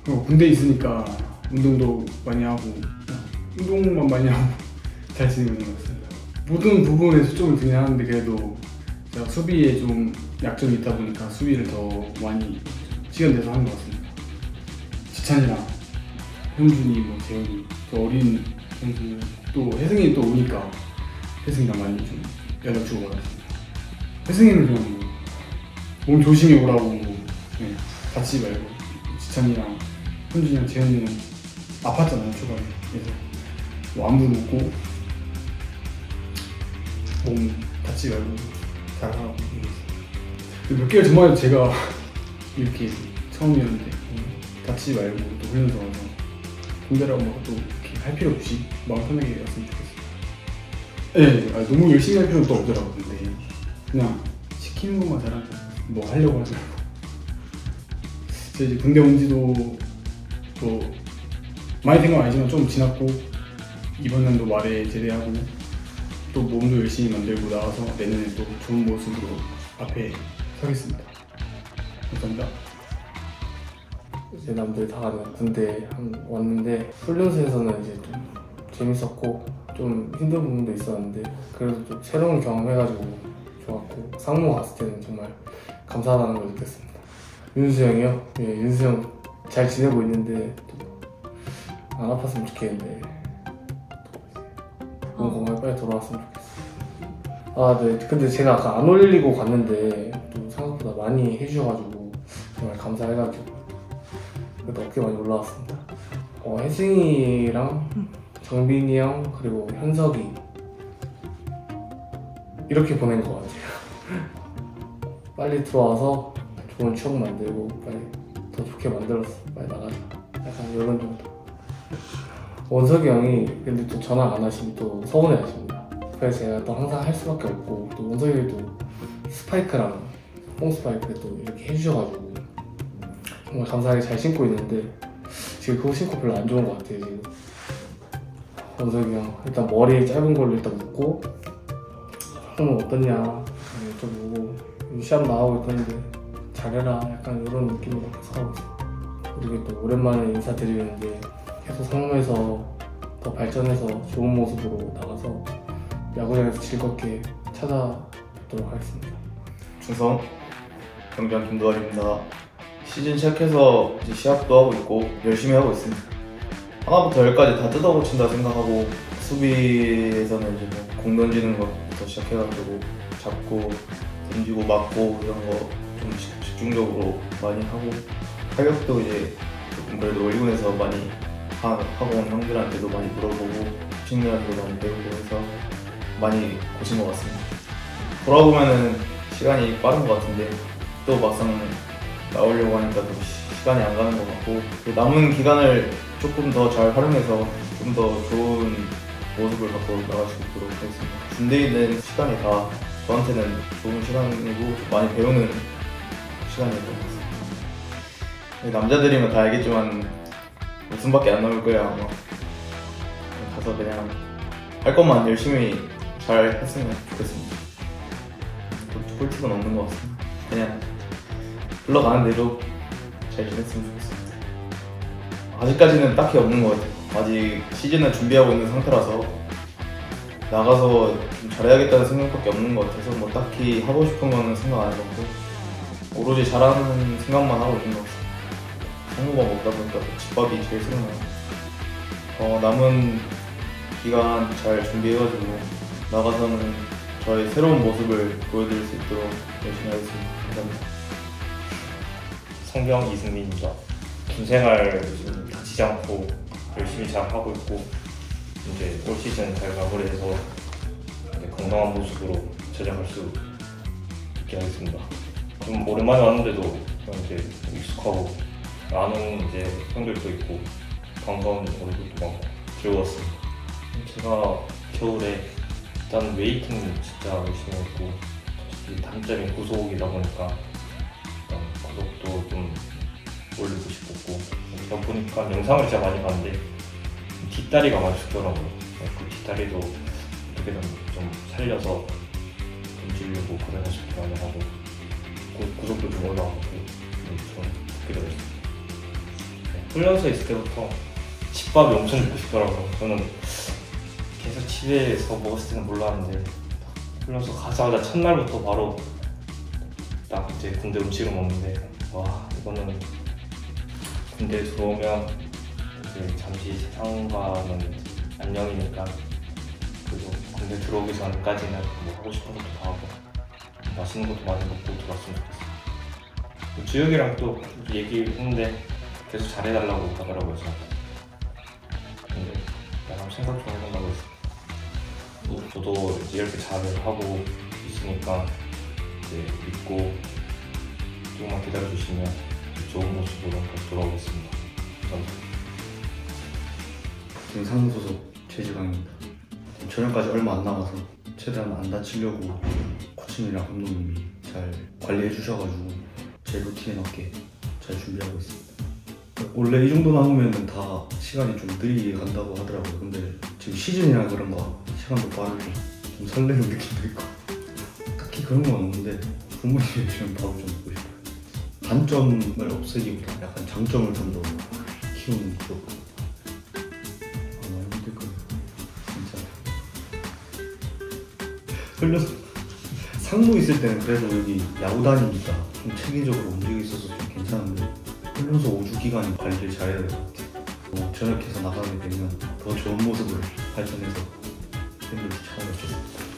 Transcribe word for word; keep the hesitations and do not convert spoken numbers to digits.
어, 군대에 있으니까 운동도 많이 하고 운동만 많이 하고 잘 지내고 있는 것 같습니다. 모든 부분에서 좀 들긴 하는데 그래도 제가 수비에 좀 약점이 있다 보니까 수비를 더 많이 시간 내서 하는 것 같습니다. 지찬이랑 현준이, 뭐 재현이, 또 어린 선수, 또 혜승이 또 오니까 혜승이랑 많이 좀 연락 주고 받았습니다. 혜승이는 그냥 뭐 몸 조심히 오라고 네, 다치지 말고, 지찬이랑 현준이랑 재현이는 아팠잖아요 초반에. 그래서 뭐 안부 묻고 몸 다치지 말고 잘하라고 얘기했어요. 몇 개월 전만 해도 제가 이렇게 처음이었는데 다치지 말고 또 훈련소 와서 군대라고 막 또 이렇게 할 필요 없이 마음 편하게 왔으면 좋겠어요. 네, 아, 너무 열심히 할 필요는 또 없더라고요. 근데 그냥 시키는 것만 잘하고 뭐 하려고 하지 말고. 제가 이제 군대 온 지도 뭐 많이 된 건 아니지만 좀 지났고 이번 년도 말에 제대하고 또 몸도 열심히 만들고 나와서 내년에 또 좋은 모습으로 앞에 서겠습니다. 감사합니다. 이제 남들 다 가는 군대 한 왔는데 훈련소에서는 이제 좀 재밌었고 좀 힘든 부분도 있었는데 그래도 좀 새로운 경험해가지고 좋았고, 상무 갔을 때는 정말 감사하다는 걸 느꼈습니다. 윤수 형이요? 예, 윤수 형 잘 지내고 있는데 안 아팠으면 좋겠는데 몸 건강히 빨리 돌아왔으면 좋겠어요. 아, 네. 근데 제가 아까 안 올리고 갔는데 또 생각보다 많이 해주셔가지고 정말 감사해가지고 그래도 어깨 많이 올라왔습니다. 어, 혜승이랑 정빈이 형 그리고 현석이 이렇게 보낸 것 같아요. 빨리 들어와서 좋은 추억 만들고 빨리 더 좋게 만들어서 빨리 나가자, 약간 이런 정도. 원석이 형이 근데 또 전화 안 하시면 또 서운해 하십니다. 그래서 제가 또 항상 할 수밖에 없고, 또 원석이 도 스파이크랑 뽕 스파이크 또 이렇게 해주셔가지고 정말 감사하게 잘 신고 있는데 지금 그거 신고 별로 안 좋은 것 같아요. 지금 원석이 형 일단 머리 짧은 걸로 일단 묶고 형은 어떠냐 여쭤보고 시합 나가고 있던데 잘해라 약간 이런 느낌으로 계속 하고 있어요. 그리고 또 오랜만에 인사드리는데 계속 상무에서 더 발전해서 좋은 모습으로 나가서 야구장에서 즐겁게 찾아뵙도록 하겠습니다. 충성 경장 김도환입니다. 시즌 시작해서 이제 시합도 하고 있고 열심히 하고 있습니다. 하나부터 열까지 다 뜯어고친다 생각하고, 수비에서는 이제 뭐 공 던지는 것부터 시작해가지고 잡고 던지고 맞고 이런 거 좀 집중적으로 많이 하고, 타격도 이제 조금 그래도 일 군에서 많이 하, 하고 온 형들한테도 많이 물어보고 친구들한테도 많이 배우고 해서 많이 고친 것 같습니다. 돌아보면은 시간이 빠른 것 같은데 또 막상 나오려고 하니까 또 시간이 안 가는 것 같고, 남은 기간을 조금 더 잘 활용해서 좀 더 좋은 모습을 갖고 나갈 수 있도록 하겠습니다. 군대에 있는 시간이 다 저한테는 좋은 시간이고 많이 배우는 시간이었던 것 같습니다. 남자들이면 다 알겠지만 웃음밖에 안 나올 거야 아마. 가서 그냥 할 것만 열심히 잘 했으면 좋겠습니다. 꿀팁은 없는 것 같습니다. 그냥 흘러가는 대로 잘 지냈으면 좋겠습니다. 아직까지는 딱히 없는 것 같아요. 아직 시즌을 준비하고 있는 상태라서 나가서 좀 잘해야겠다는 생각밖에 없는 것 같아서 뭐 딱히 하고 싶은 거는 생각 안 해봤고 오로지 잘하는 생각만 하고 있는 것 같습니다. 상무가 먹다 보니까 집밥이 제일 생각나요. 어, 남은 기간 잘 준비해가지고 나가서는 저의 새로운 모습을 보여드릴 수 있도록 열심히 하겠습니다. 감사합니다. 성경 이승민입니다. 군생활 지금 다치지 않고 열심히 잘 하고 있고 이제 올 시즌 잘 마무리해서 건강한 모습으로 찾아갈 수 있게 하겠습니다. 좀 오랜만에 왔는데도 이제 익숙하고 아는 이제 형들도 있고 반가운 얼굴도 많고 즐거웠습니다. 제가 겨울에 일단 웨이팅 진짜 열심히 했고 단점이 구속이다 보니까 일단 구속도 좀 올리고 싶었고, 제가 보니까 영상을 진짜 많이 봤는데 뒷다리가 많이 죽더라고요. 그 뒷다리도 어떻게든 좀 살려서 던지려고 그런 연습도 많이 하고 구속도 좀 올라가고 좀 좋게 되었습니다. 네. 훈련소에 있을 때부터 집밥이 엄청 먹고 싶더라고요. 저는 계속 집에서 먹었을 때는 몰랐는데 훈련소 가자마자 첫날부터 바로 딱 이제 군대 음식을 먹는데 와 이거는 군대에 들어오면 이제 잠시 세상과는 안녕이니까 그리고 군대 들어오기 전까지는 뭐 하고 싶은 것도 다 하고 맛있는 것도 많이 먹고 들어왔으면 좋겠어요. 주혁이랑 또 얘기했는데 계속 잘해달라고 하더라고요 저한테. 근데 나랑 생각 좀 해본다고 했어요. 저도 이제 이렇게 잘하고 있으니까 이제 믿고 조금만 기다려주시면 좋은 모습으로 다시 돌아오겠습니다. 감사합니다. 지금 상무소속 최지강입니다. 저녁까지 얼마 안 남아서 최대한 안 다치려고 코치님이랑 감독님이 잘 관리해 주셔가지고 제 루틴에 맞게 잘 준비하고 있습니다. 원래 이 정도 남으면 다 시간이 좀 느리게 간다고 하더라고요. 근데 지금 시즌이라 그런가 시간도 빠르고 좀 설레는 느낌도 있고 딱히 그런 건 없는데 부모님이 주는 밥을 좀 먹고 싶어요. 단점을 없애기보다 약간 장점을 좀 더 키우는 쪽. 아 많이 힘들 거예요. 진짜. 흘려서 상무 있을 때는 그래도 여기 야구 다니니까 좀 체계적으로 움직여 있어서 좀 괜찮은데 훈련소 오 주 기간 관리를 잘해야 될 것 같아요. 뭐 전역해서 나가게 되면 더 좋은 모습을 발전해서 팬들이 찾아뵙겠습니다.